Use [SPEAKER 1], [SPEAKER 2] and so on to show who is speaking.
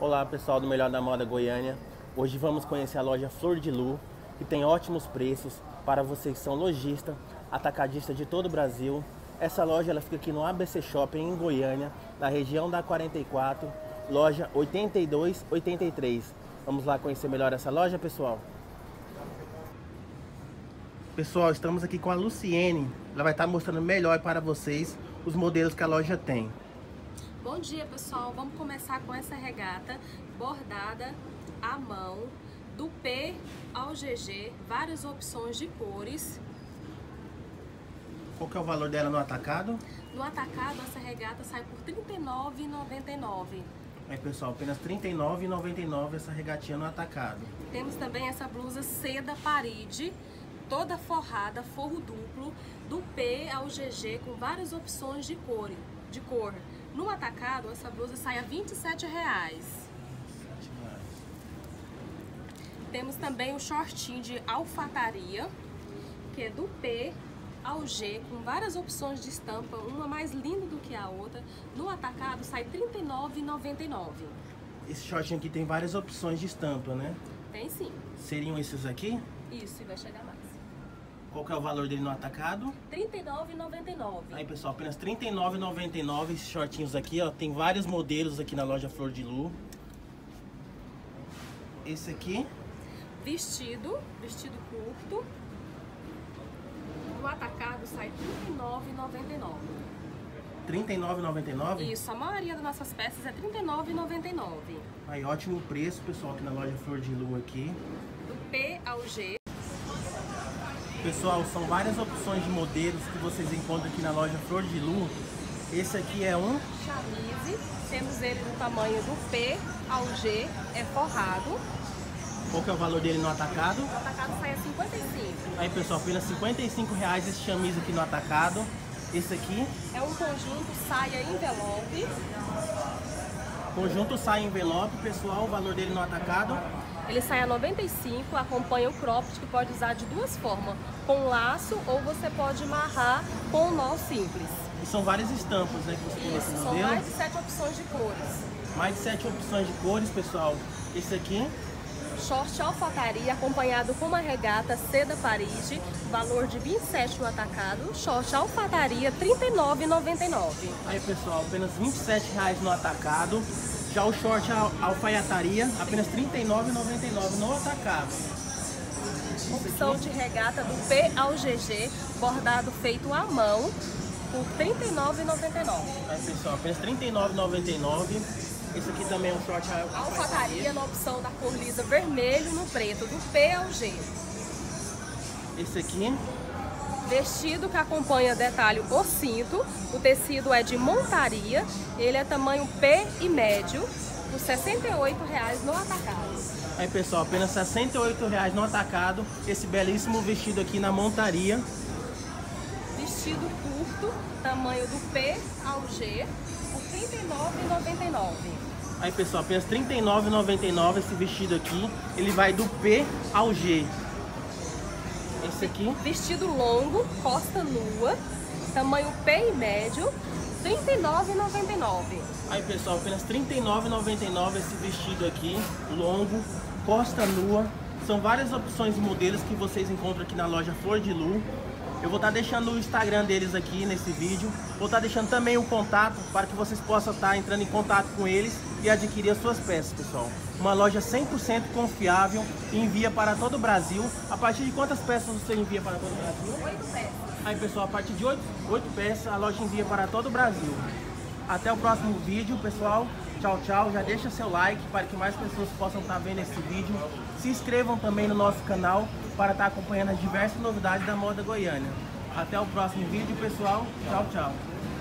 [SPEAKER 1] Olá pessoal do Melhor da Moda Goiânia. Hoje vamos conhecer a loja Flor de Lu, que tem ótimos preços para vocês que são lojistas, atacadistas de todo o Brasil. Essa loja ela fica aqui no ABC Shopping em Goiânia, na região da 44, loja 8283. Vamos lá conhecer melhor essa loja, pessoal? Pessoal, estamos aqui com a Luciene. Ela vai estar mostrando melhor para vocês os modelos que a loja tem.
[SPEAKER 2] Bom dia, pessoal. Vamos começar com essa regata bordada à mão, do P ao GG, várias opções de cores.
[SPEAKER 1] Qual que é o valor dela no atacado?
[SPEAKER 2] No atacado, essa regata sai por R$ 39,99.
[SPEAKER 1] Aí, pessoal, apenas R$ 39,99 essa regatinha no atacado.
[SPEAKER 2] Temos também essa blusa seda paride, toda forrada, forro duplo, do P ao GG, com várias opções de cor. No atacado, essa blusa sai a R$ 27,00. Temos também o shortinho de alfataria, que é do P ao G, com várias opções de estampa, uma mais linda do que a outra. No atacado, sai R$ 39,99.
[SPEAKER 1] Esse shortinho aqui tem várias opções de estampa, né?
[SPEAKER 2] Tem sim.
[SPEAKER 1] Seriam esses aqui?
[SPEAKER 2] Isso, e vai chegar mais.
[SPEAKER 1] Qual que é o valor dele no atacado?
[SPEAKER 2] R$ 39,99.
[SPEAKER 1] Aí, pessoal, apenas R$ 39,99 esses shortinhos aqui, ó. Tem vários modelos aqui na loja Flor de Lu. Esse aqui.
[SPEAKER 2] Vestido curto. No atacado sai R$ 39,99.
[SPEAKER 1] R$ 39,99?
[SPEAKER 2] Isso, a maioria das nossas peças é R$ 39,99.
[SPEAKER 1] Aí, ótimo preço, pessoal, aqui na loja Flor de Lu aqui.
[SPEAKER 2] Do P ao G.
[SPEAKER 1] Pessoal, são várias opções de modelos que vocês encontram aqui na loja Flor de Lu. Esse aqui é um
[SPEAKER 2] chamise, temos ele no tamanho do P ao G, é forrado.
[SPEAKER 1] Qual que é o valor dele no atacado?
[SPEAKER 2] No atacado sai a 55.
[SPEAKER 1] Aí, pessoal, apenas R$ 55,00 esse chamise aqui no atacado. Esse aqui
[SPEAKER 2] é um conjunto saia envelope.
[SPEAKER 1] Conjunto saia envelope, pessoal, o valor dele no atacado?
[SPEAKER 2] Ele sai a 95, acompanha o cropped, que pode usar de duas formas, com laço ou você pode amarrar com um nó simples.
[SPEAKER 1] E são várias estampas, né, que você tem nesse modelo.
[SPEAKER 2] São mais de 7 opções de cores.
[SPEAKER 1] Mais de 7 opções de cores, pessoal. Esse aqui?
[SPEAKER 2] Short alfataria, acompanhado com uma regata seda paride, valor de R$ 27,00 no atacado. Short alfataria, R$ 39,99.
[SPEAKER 1] Aí, pessoal, apenas R$ 27,00 no atacado. Já o short alfaiataria, apenas R$ 39,99 no atacado.
[SPEAKER 2] Opção de regata do P ao GG, bordado feito à mão, por R$ 39,99.
[SPEAKER 1] Aí, pessoal, apenas R$ 39,99. Esse aqui também é um short
[SPEAKER 2] alfataria na opção da cor lisa vermelho no preto, do P ao G.
[SPEAKER 1] Esse aqui?
[SPEAKER 2] Vestido que acompanha detalhe o cinto, o tecido é de montaria, ele é tamanho P e médio, por R$ 68,00 no atacado.
[SPEAKER 1] Aí, pessoal, apenas R$ 68,00 no atacado, esse belíssimo vestido aqui na montaria.
[SPEAKER 2] Vestido curto, tamanho do P ao G, por R$ 39,99.
[SPEAKER 1] Aí, pessoal, apenas R$ 39,99 esse vestido aqui, ele vai do P ao G. Esse aqui?
[SPEAKER 2] Vestido longo, costa nua, tamanho P e médio, R$ 39,99.
[SPEAKER 1] Aí, pessoal, apenas R$ 39,99 esse vestido aqui, longo, costa nua. São várias opções de modelos que vocês encontram aqui na loja Flor de Lu. Eu vou estar deixando o Instagram deles aqui nesse vídeo. Vou estar deixando também o contato para que vocês possam estar entrando em contato com eles e adquirir as suas peças, pessoal. Uma loja 100% confiável e envia para todo o Brasil. A partir de quantas peças você envia para todo o Brasil?
[SPEAKER 2] 8 peças.
[SPEAKER 1] Aí, pessoal, a partir de 8 peças a loja envia para todo o Brasil. Até o próximo vídeo, pessoal. Tchau, tchau. Já deixa seu like para que mais pessoas possam estar vendo esse vídeo. Se inscrevam também no nosso canal para estar acompanhando as diversas novidades da moda goiana. Até o próximo vídeo, pessoal. Tchau, tchau.